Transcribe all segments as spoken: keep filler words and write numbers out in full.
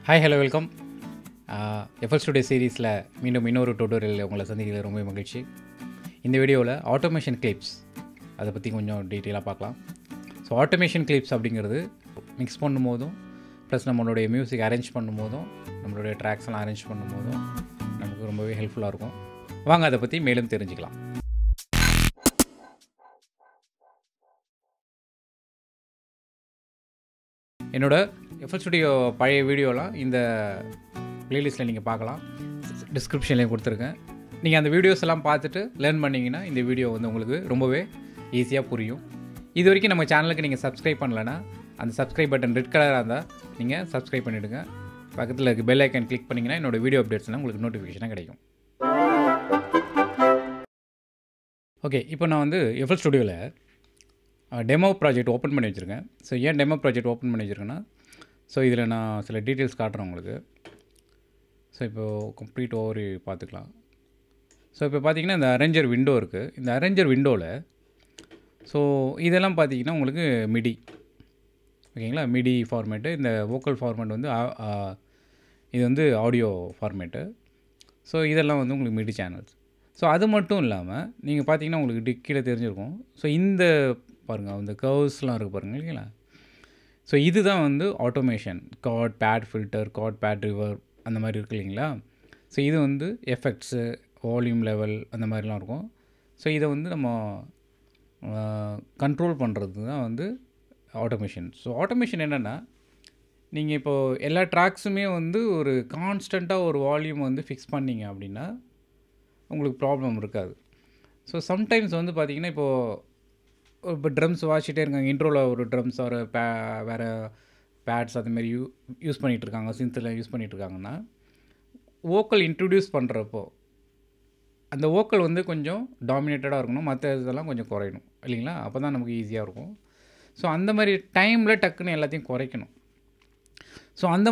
Hi hello welcome. flstudio சீரீஸில் மீண்டும் இன்னொரு டுட்டோரியல் உங்களை சந்திக்கிறதுல ரொம்ப மகிழ்ச்சி. இந்த வீடியோவில் ஆட்டோமேஷன் கிளிப்ஸ் அதை பற்றி கொஞ்சம் டீட்டெயிலாக பார்க்கலாம். ஸோ ஆட்டோமேஷன் கிளிப்ஸ் அப்படிங்கிறது மிக்ஸ் பண்ணும் போதும் ப்ளஸ் நம்மளுடைய மியூசிக் அரேஞ்ச் பண்ணும் போதும் நம்மளுடைய ட்ராக்ஸ்லாம் அரேஞ்ச் பண்ணும் போதும் நமக்கு ரொம்பவே ஹெல்ப்ஃபுல்லாக இருக்கும். வாங்க அதை பற்றி மேலும் தெரிஞ்சுக்கலாம். என்னோட flstudio பழைய வீடியோலாம் இந்த ப்ளேலிஸ்ட்டில் நீங்கள் பார்க்கலாம். டிஸ்கிரிப்ஷன்லேயும் கொடுத்துருக்கேன். நீங்கள் அந்த வீடியோஸ் எல்லாம் பார்த்துட்டு லேர்ன் பண்ணிங்கன்னா இந்த வீடியோ வந்து உங்களுக்கு ரொம்பவே ஈஸியாக புரியும். இது வரைக்கும் நம்ம சேனலுக்கு நீங்கள் சப்ஸ்கிரைப் பண்ணலைன்னா அந்த சப்ஸ்கிரைப் பட்டன் ரெட் கலராக இருந்தால் நீங்கள் சப்ஸ்கிரைப் பண்ணிவிடுங்க. பக்கத்தில் இருக்க பெல் ஐக்கன் கிளிக் பண்ணிங்கன்னா என்னோடய வீடியோ அப்டேட்ஸ்லாம் உங்களுக்கு நோட்டிஃபிகேஷனாக கிடைக்கும். ஓகே, இப்போ நான் வந்து flstudioவில் டெமோ ப்ராஜெக்ட் ஓப்பன் பண்ணி வச்சுருக்கேன். ஸோ ஏன் டெமோ ப்ராஜெக்ட் ஓப்பன் பண்ணி வச்சுருக்கேன்னா, ஸோ இதில் நான் சில டீட்டெயில்ஸ் காட்டுறேன் உங்களுக்கு. ஸோ இப்போது கம்ப்ளீட் ஓவர் பார்த்துக்கலாம். ஸோ இப்போ பார்த்தீங்கன்னா இந்த அரேஞ்சர் விண்டோ இருக்குது. இந்த அரேஞ்சர் விண்டோவில் ஸோ இதெல்லாம் பார்த்தீங்கன்னா உங்களுக்கு மிடி, ஓகேங்களா, மிடி ஃபார்மேட்டு. இந்த வோக்கல் ஃபார்மேட் வந்து இது வந்து ஆடியோ ஃபார்மேட்டு. ஸோ இதெல்லாம் வந்து உங்களுக்கு மிடி சேனல்ஸ். ஸோ அது மட்டும் இல்லாமல் நீங்கள் பார்த்தீங்கன்னா உங்களுக்கு கீழே தெரிஞ்சிருக்கும். ஸோ இந்த பாருங்கள், அந்த கர்வ்ஸ்லாம் இருக்குது பாருங்கள் இல்லைங்களா. ஸோ இதுதான் வந்து automation. Card pad filter, card pad river அந்த மாதிரி இருக்குது இல்லைங்களா. ஸோ இது வந்து எஃபெக்ட்ஸு, வால்யூம் லெவல் அந்த மாதிரிலாம் இருக்கும். ஸோ இதை வந்து நம்ம கண்ட்ரோல் பண்ணுறது தான் வந்து ஆட்டோமேஷன். ஸோ ஆட்டோமேஷன் என்னென்னா, நீங்கள் இப்போது எல்லா ட்ராக்ஸுமே வந்து ஒரு கான்ஸ்டண்ட்டாக ஒரு வால்யூம் வந்து ஃபிக்ஸ் பண்ணிங்க அப்படின்னா உங்களுக்கு ப்ராப்ளம் இருக்காது. ஸோ சம்டைம்ஸ் வந்து பார்த்திங்கன்னா இப்போது இப்போ ட்ரம்ஸ் வாசிச்சிட்டே இருக்காங்க, இன்ட்ரோவில் ஒரு ட்ரம்ஸ் ஒரு பே வேறு பேட்ஸ் அதுமாரி யூ யூஸ் பண்ணிகிட்ருக்காங்க, சின்த்தில் யூஸ் பண்ணிகிட்ருக்காங்கன்னா வோக்கல் இன்ட்ரடியூஸ் பண்ணுறப்போ அந்த வோக்கல் வந்து கொஞ்சம் டாமினேட்டடாக இருக்கணும், மற்ற இதெல்லாம் கொஞ்சம் குறையணும் இல்லைங்களா. அப்போ தான் நமக்கு ஈஸியாக இருக்கும். ஸோ அந்த மாதிரி டைமில் டக்குன்னு எல்லாத்தையும் குறைக்கணும். ஸோ அந்த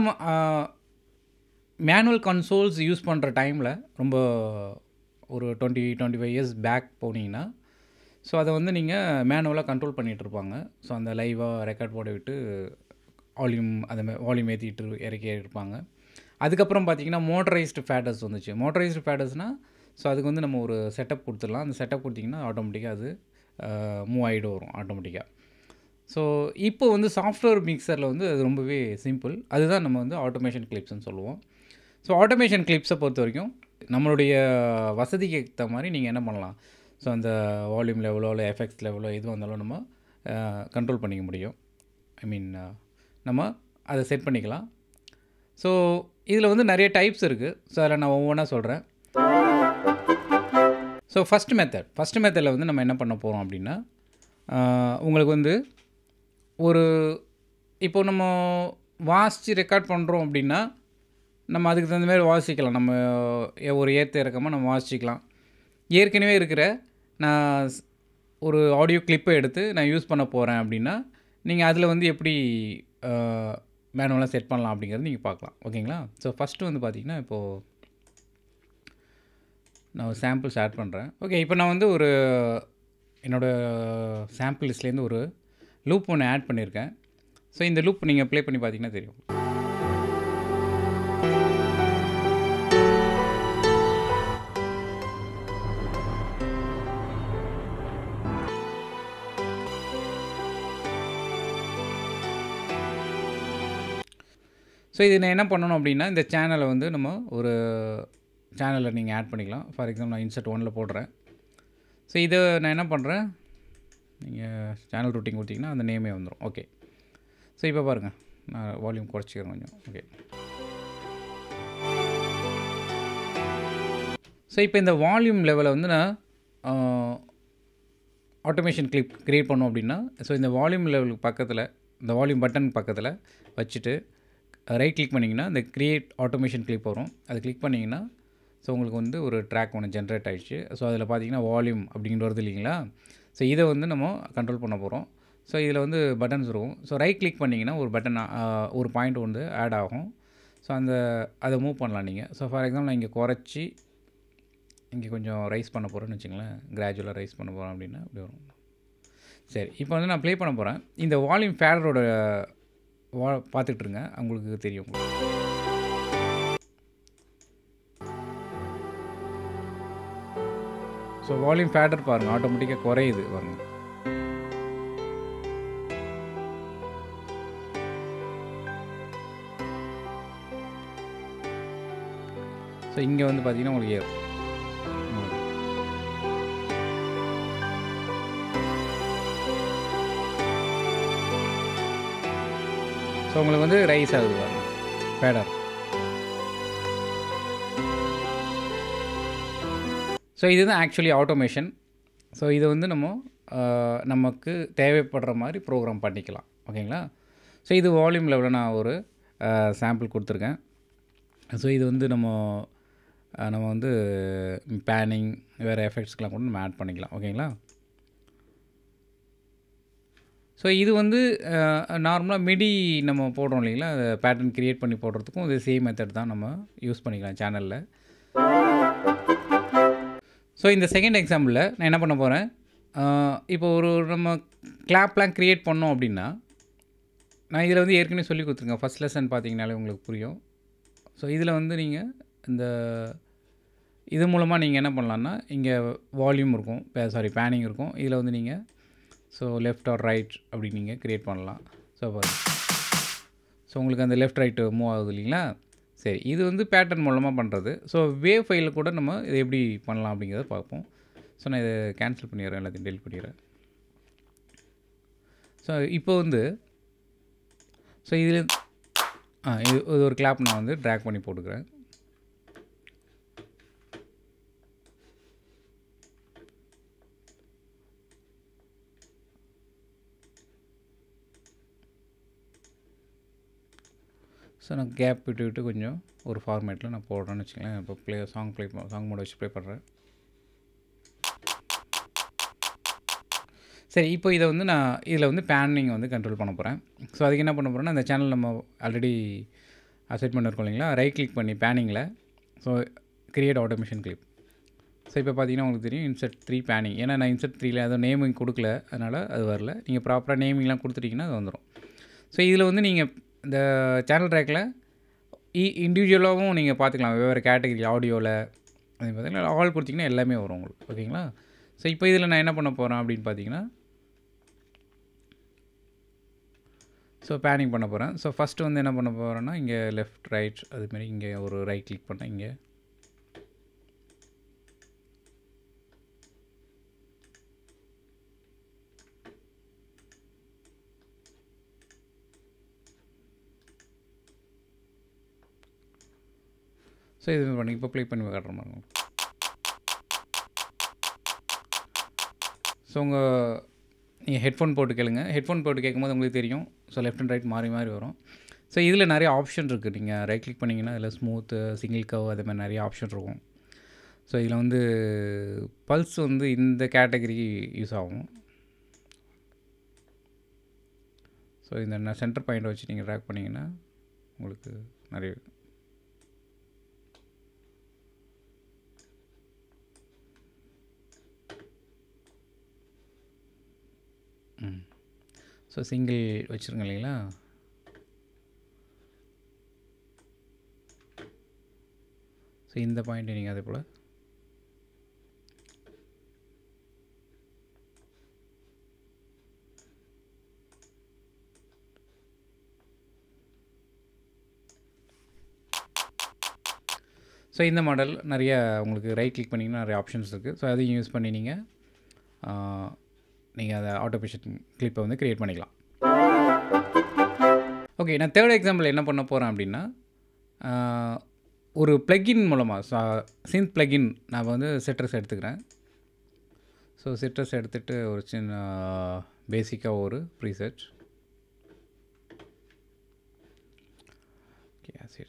மேனுவல் கன்சோல்ஸ் யூஸ் பண்ணுற டைமில் ரொம்ப ஒரு twenty twenty five years back போனீங்கன்னா ஸோ அதை வந்து நீங்கள் மேனுவலாக கண்ட்ரோல் பண்ணிகிட்ருப்பாங்க. ஸோ அந்த லைவாக ரெக்கார்ட் போட விட்டு வால்யூம் அதை வால்யூம் ஏற்றிட்டு இறக்கி இருப்பாங்க. அதுக்கப்புறம் பார்த்திங்கன்னா மோட்டரைஸ்டு ஃபேடர்ஸ் வந்துச்சு. மோட்டரைஸ்டு ஃபேடர்ஸ்னால் ஸோ அதுக்கு வந்து நம்ம ஒரு செட்டப் கொடுத்துடலாம். அந்த செட்டப் கொடுத்திங்கன்னா ஆட்டோமேட்டிக்காக அது மூவ் ஆகிட்டு வரும் ஆட்டோமேட்டிக்காக. ஸோ இப்போ வந்து சாஃப்ட்வேர் மிக்சரில் வந்து அது ரொம்பவே சிம்பிள். அதுதான் நம்ம வந்து ஆட்டோமேஷன் கிளிப்ஸ்ன்னு சொல்லுவோம். ஸோ ஆட்டோமேஷன் கிளிப்ஸை பொறுத்த வரைக்கும் நம்மளுடைய வசதிக்கு ஏற்ற மாதிரி நீங்கள் என்ன பண்ணலாம். ஸோ அந்த வால்யூம் லெவலோ இல்லை எஃபெக்ட்ஸ் லெவலோ எது வந்தாலும் நம்ம கண்ட்ரோல் பண்ணிக்க முடியும். ஐ மீன் நம்ம அதை செட் பண்ணிக்கலாம். ஸோ இதில் வந்து நிறைய டைப்ஸ் இருக்குது. ஸோ அதில் நான் ஒவ்வொன்றா சொல்கிறேன். ஸோ ஃபஸ்ட் மெத்தட் ஃபஸ்ட் மெத்தடில் வந்து நம்ம என்ன பண்ண போகிறோம் அப்படின்னா, உங்களுக்கு வந்து ஒரு இப்போ நம்ம வாசித்து ரெக்கார்ட் பண்ணுறோம் அப்படின்னா நம்ம அதுக்கு தகுந்த மாதிரி வாசிக்கலாம். நம்ம ஒரு ஏற்ற இறக்கமாக நம்ம வாசிக்கலாம். ஏற்கனவே இருக்கிற நான் ஒரு ஆடியோ கிளிப்பை எடுத்து நான் யூஸ் பண்ண போகிறேன் அப்படின்னா நீங்கள் அதில் வந்து எப்படி மேனுவலாக செட் பண்ணலாம் அப்படிங்கிறது நீங்கள் பார்க்கலாம், ஓகேங்களா. ஸோ ஃபஸ்ட்டு வந்து பார்த்திங்கன்னா இப்போது நான் ஒரு சாம்பிள்ஸ் ஆட் பண்ணுறேன். ஓகே, இப்போ நான் வந்து ஒரு என்னோடய சாம்பிள் லிஸ்ட்லேருந்து ஒரு லூப் ஒன்று ஆட் பண்ணியிருக்கேன். ஸோ இந்த லூப் நீங்கள் ப்ளே பண்ணி பார்த்தீங்கன்னா தெரியும். ஸோ இது நான் என்ன பண்ணணும் அப்படின்னா, இந்த சேனலை வந்து நம்ம ஒரு சேனலில் நீங்கள் ஆட் பண்ணிக்கலாம். ஃபார் எக்ஸாம்பிள் நான் இன்சர்ட் ஒனில் போடுறேன். ஸோ இதை நான் என்ன பண்ணுறேன், நீங்கள் சேனல் ரூட்டிங் கொடுத்தீங்கன்னா அந்த நேமே வந்துடும். ஓகே, ஸோ இப்போ பாருங்கள், நான் வால்யூம் குறைச்சிக்கிறேன் கொஞ்சம். ஓகே, ஸோ இப்போ இந்த வால்யூம் லெவலை வந்து நான் ஆட்டோமேஷன் கிளிப் க்ரியேட் பண்ணோம் அப்படின்னா, ஸோ இந்த வால்யூம் லெவலுக்கு பக்கத்தில் இந்த வால்யூம் பட்டன் பக்கத்தில் வச்சுட்டு ரைட் கிளிக் பண்ணிங்கன்னா இந்த க்ரியேட் ஆட்டோமேஷன் கிளிப் வரும். அது கிளிக் பண்ணிங்கன்னா ஸோ உங்களுக்கு வந்து ஒரு ட்ராக் ஒன்று ஜென்ரேட் ஆகிடுச்சு. ஸோ அதில் பார்த்தீங்கன்னா வால்யூம் அப்படிங்கிற வருது இல்லைங்களா. ஸோ இதை வந்து நம்ம கண்ட்ரோல் பண்ண போகிறோம். ஸோ இதில் வந்து பட்டன்ஸ் இருக்கும். ஸோ ரைட் கிளிக் பண்ணிங்கன்னா ஒரு பட்டன் ஒரு பாயிண்ட் வந்து ஆட் ஆகும். ஸோ அந்த அதை மூவ் பண்ணலாம் நீங்கள். ஸோ ஃபார் எக்ஸாம்பிள் நான் இங்கே குறைச்சி இங்கே கொஞ்சம் ரைஸ் பண்ண போகிறேன்னு வச்சுங்களேன், கிராஜுவலாக ரைஸ் பண்ண போகிறேன் அப்படின்னா இப்படி வரும். சரி, இப்போ வந்து நான் ப்ளே பண்ண போகிறேன். இந்த வால்யூம் ஃபேடரோட வா பார்த்துட்ருங்க, உங்களுக்கு தெரியும். ஸோ வால்யூம் ஃபேடர் பாருங்கள், ஆட்டோமேட்டிக்காக குறையுது பாருங்கள். ஸோ இங்கே வந்து பார்த்தீங்கன்னா உங்களுக்கு ஏறும். ஸோ உங்களுக்கு வந்து ரைஸ் ஆகுது பாருங்கள் ஃபேடர். ஸோ இதுதான் ஆக்சுவலி ஆட்டோமேஷன். ஸோ இது வந்து நம்ம நமக்கு தேவைப்படுற மாதிரி ப்ரோக்ராம் பண்ணிக்கலாம். ஓகேங்களா? ஸோ இது வால்யூம் லெவலில் நான் ஒரு சாம்பிள் கொடுத்துருக்கேன். ஸோ இது வந்து நம்ம நம்ம வந்து பேனிங் வேறு எஃபெக்ட்ஸ்க்கெலாம் கூட நம்ம ஆட் பண்ணிக்கலாம். ஓகேங்களா? ஸோ இது வந்து நார்மலாக மிடி நம்ம போடுறோம் இல்லைங்களா, பேட்டர்ன் க்ரியேட் பண்ணி போடுறதுக்கும் இது சேம் மெத்தட் தான் நம்ம யூஸ் பண்ணிக்கலாம் சேனலில். ஸோ இந்த செகண்ட் எக்ஸாம்பிளில் நான் என்ன பண்ண போகிறேன், இப்போ ஒரு நம்ம கிளாப்லாம் க்ரியேட் பண்ணோம் அப்படின்னா, நான் இதில் வந்து ஏற்கனவே சொல்லி கொடுத்துருக்கேன். ஃபஸ்ட் லெசன் பார்த்தீங்கனாலே உங்களுக்கு புரியும். ஸோ இதில் வந்து நீங்கள் இந்த இது மூலமாக நீங்கள் என்ன பண்ணலான்னா, இங்கே வால்யூம் இருக்கும், சாரி பேனிங் இருக்கும். இதில் வந்து நீங்கள் ஸோ லெஃப்ட் ஆர் ரைட் அப்படி நீங்கள் க்ரியேட் பண்ணலாம். ஸோ பாருங்கள், ஸோ உங்களுக்கு அந்த லெஃப்ட் ரைட்டு மூவ் ஆகுது இல்லைங்களா. சரி, இது வந்து பேட்டர்ன் மூலமாக பண்ணுறது. ஸோ வேவ் ஃபைலில் கூட நம்ம இதை எப்படி பண்ணலாம் அப்படிங்கிறத பார்ப்போம். ஸோ நான் இதை கேன்சல் பண்ணிடுறேன், எல்லாத்தையும் டெலிட் பண்ணிடுறேன். ஸோ இப்போ வந்து ஸோ இதில் ஆ இது ஒரு கிளாப் நான் வந்து ட்ராக் பண்ணி போட்டுக்கிறேன். ஸோ நான் கேப் விட்டு விட்டு கொஞ்சம் ஒரு ஃபார்மேட்டில் நான் போடுறேன்னு வச்சுக்கலேன். இப்போ ப்ளே சாங் ப்ளே சாங் மோட வச்சு ப்ளே பண்ணுறேன். சரி, இப்போ இதை வந்து நான் இதில் வந்து பேனிங் வந்து கண்ட்ரோல் பண்ண போகிறேன். ஸோ அதுக்கு என்ன பண்ண போகிறேன்னா, அந்த சேனல் நம்ம ஆல்ரெடி செட் பண்ணியிருக்கோம் இல்லைங்களா, ரைட் கிளிக் பண்ணி பேனிங்கில் so create automation clip. So இப்போ பார்த்தீங்கன்னா உங்களுக்கு தெரியும் இன்செர்ட் த்ரீ பேனிங். ஏன்னா நான் இன்செர்ட் த்ரீல அதை நேமிங் கொடுக்கல, அதனால் அது வரல. நீங்கள் ப்ராப்பராக நேமிங்லாம் கொடுத்துட்டிங்கன்னா அது வந்துடும். ஸோ இதில் வந்து நீங்கள் இந்த சேனல் ட்ராக்கில் இ இண்டிவிஜுவலாகவும் நீங்கள் பார்த்துக்கலாம். வெவ்வேறு கேட்டகரி ஆடியோவில் அது பார்த்தீங்கன்னா ஆல் கொடுத்திங்கன்னா எல்லாமே வரும் உங்களுக்கு. ஓகேங்களா? ஸோ இப்போ இதில் நான் என்ன பண்ண போகிறேன் அப்படின்னு பார்த்தீங்கன்னா, ஸோ பேனிங் பண்ண போகிறேன். ஸோ ஃபஸ்ட்டு வந்து என்ன பண்ண போகிறேன்னா, இங்கே லெஃப்ட் ரைட் அதுமாரி இங்கே ஒரு ரைட் கிளிக் பண்ணேன். இங்கே ஸோ இது பண்ணி இப்போ ப்ளே பண்ணி காட்டுற மாதிரி. ஸோ உங்கள் நீங்கள் ஹெட்ஃபோன் போட்டு கேளுங்க. ஹெட்ஃபோன் போட்டு கேட்கும்போது உங்களுக்கு தெரியும். ஸோ லெஃப்ட் அண்ட் ரைட் மாறி மாறி வரும். ஸோ இதில் நிறைய ஆப்ஷன் இருக்குது. நீங்கள் ரைட் கிளிக் பண்ணிங்கன்னா இதில் ஸ்மூத்து, சிங்கிள் கவ் அதே மாதிரி நிறைய ஆப்ஷன் இருக்கும். ஸோ இதில் வந்து பல்ஸ் வந்து இந்த கேட்டகரி யூஸ் ஆகும். ஸோ இந்த சென்டர் பாயிண்ட் வச்சு நீங்கள் ட்ராக் பண்ணிங்கன்னா உங்களுக்கு நிறைய ம் ஸோ சிங்கிள் வச்சுருங்க இல்லைங்களா. ஸோ இந்த பாயிண்ட்டை நீங்கள் அதே போல் ஸோ இந்த மாடல் நிறைய உங்களுக்கு ரைட் கிளிக் பண்ணிங்கன்னா நிறைய ஆப்ஷன்ஸ் இருக்குது. ஸோ அதையும் யூஸ் பண்ணி நீங்கள் நீங்கள் அதை ஆட்டோமேஷன் கிளிப்பை வந்து க்ரியேட் பண்ணிக்கலாம். ஓகே, நான் தேர்ட் எக்ஸாம்பிள் என்ன பண்ண போகிறேன் அப்படின்னா, ஒரு ப்ளக்கின் மூலமாக சின்த் ப்ளக்கின் நான் வந்து சிட்ரஸ் எடுத்துக்கிறேன். ஸோ சிட்ரஸ் எடுத்துகிட்டு ஒரு சின்ன பேசிக்காக ஒரு ப்ரீசெட். ஓகே, சரி.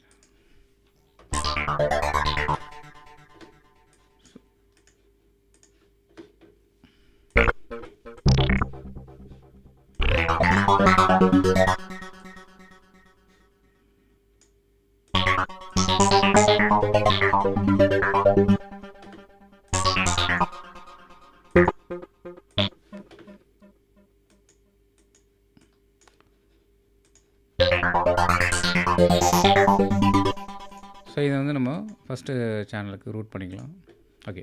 ஸோ இதை வந்து நம்ம ஃபஸ்ட்டு சேனலுக்கு ரூட் பண்ணிக்கலாம். ஓகே,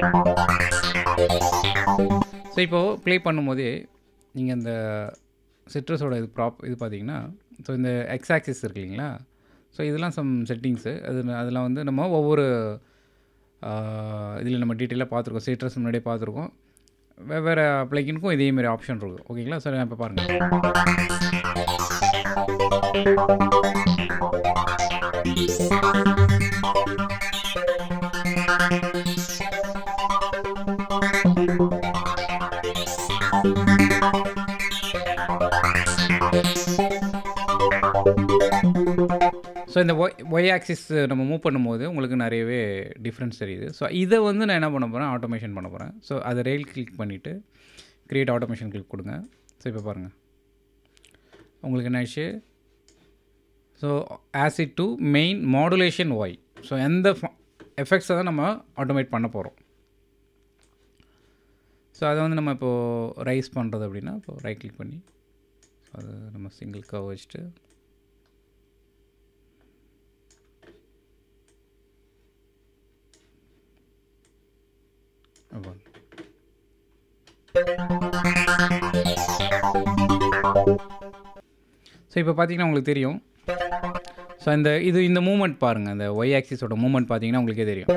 ஸோ இப்போது ப்ளே பண்ணும்போதே நீங்கள் இந்த சிட்ரஸோட இது ப்ராப் இது பார்த்தீங்கன்னா, ஸோ இந்த எக்ஸ் ஆக்சிஸ் இருக்கு இல்லைங்களா, ஸோ இதெல்லாம் சம் செட்டிங்ஸு. அது அதெல்லாம் வந்து நம்ம ஒவ்வொரு இதில் நம்ம டீட்டெயிலாக பார்த்துருக்கோம். சிட்ரஸ் முன்னாடியே பார்த்துருக்கோம். வெவ்வேறு ப்ளகினுக்கும் இதேமாரி ஆப்ஷன் இருக்கும். ஓகேங்களா, சரி இப்போ பாருங்கள். ஸோ இந்த ஒய் ஒய் ஆக்சிஸ் நம்ம மூவ் பண்ணும்போது உங்களுக்கு நிறையவே டிஃப்ரென்ஸ் தெரியுது. ஸோ இதை வந்து நான் என்ன பண்ண போகிறேன், ஆட்டோமேஷன் பண்ண போகிறேன். ஸோ அதை ரெயில் கிளிக் பண்ணிவிட்டு க்ரியேட் ஆட்டோமேஷன் கிளிக் கொடுங்க. ஸோ இப்போ பாருங்கள் உங்களுக்கு என்ன ஆச்சு. So acid to main modulation Y. So எந்த எஃபெக்ட்ஸை தான் நம்ம ஆட்டோமேட் பண்ண போகிறோம். ஸோ அதை வந்து நம்ம இப்போது ரைஸ் பண்ணுறது அப்படின்னா இப்போது ரைட் கிளிக் பண்ணி அது நம்ம சிங்கிள் கர்வ் வச்சுட்டு ஸோ இப்போ பார்த்தீங்கன்னா உங்களுக்கு தெரியும். ஸோ இந்த இது இந்த மூமெண்ட் பாருங்கள், அந்த ஒய் ஆக்சிஸோட மூமெண்ட் பார்த்தீங்கன்னா உங்களுக்கே தெரியும்.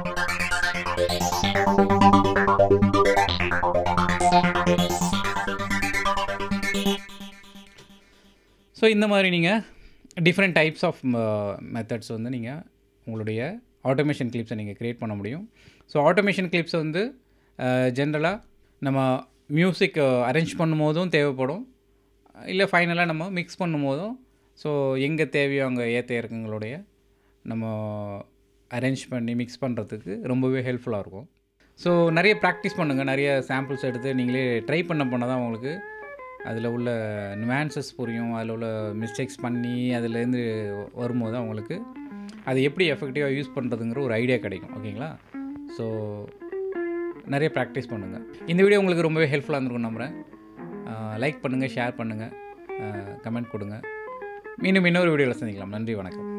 ஸோ இந்த மாதிரி நீங்கள் டிஃப்ரெண்ட் டைப்ஸ் ஆஃப் மெத்தட்ஸ் வந்து நீங்கள் உங்களுடைய ஆட்டோமேஷன் கிளிப்ஸை நீங்கள் க்ரியேட் பண்ண முடியும். ஸோ ஆட்டோமேஷன் கிளிப்ஸ் வந்து ஜென்ரலாக நம்ம மியூசிக் அரேஞ்ச் பண்ணும்போதும் தேவைப்படும், இல்லை ஃபைனலாக நம்ம மிக்ஸ் பண்ணும்போதும். ஸோ எங்கே தேவையோ அங்கே ஏற்ற இறக்கங்களுடைய நம்ம அரேஞ்ச் பண்ணி மிக்ஸ் பண்ணுறதுக்கு ரொம்பவே ஹெல்ப்ஃபுல்லாக இருக்கும். ஸோ நிறைய ப்ராக்டிஸ் பண்ணுங்கள், நிறைய சாம்பிள்ஸ் எடுத்து நீங்களே ட்ரை பண்ண பண்ண தான் உங்களுக்கு அதில் உள்ள நியூஆன்சஸ் புரியும். அதில் உள்ள மிஸ்டேக்ஸ் பண்ணி அதிலேருந்து வரும்போது தான் உங்களுக்கு அது எப்படி எஃபெக்டிவாக யூஸ் பண்ணுறதுங்கிற ஒரு ஐடியா கிடைக்கும். ஓகேங்களா, ஸோ நிறைய ப்ராக்டிஸ் பண்ணுங்கள். இந்த வீடியோ உங்களுக்கு ரொம்பவே ஹெல்ப்ஃபுல்லாக இருந்திருக்கும் நம்புகிறேன். லைக் பண்ணுங்கள், ஷேர் பண்ணுங்கள், கமெண்ட் கொடுங்க. மீண்டும் இன்னொரு வீடியோவில் சந்திக்கலாம். நன்றி, வணக்கம்.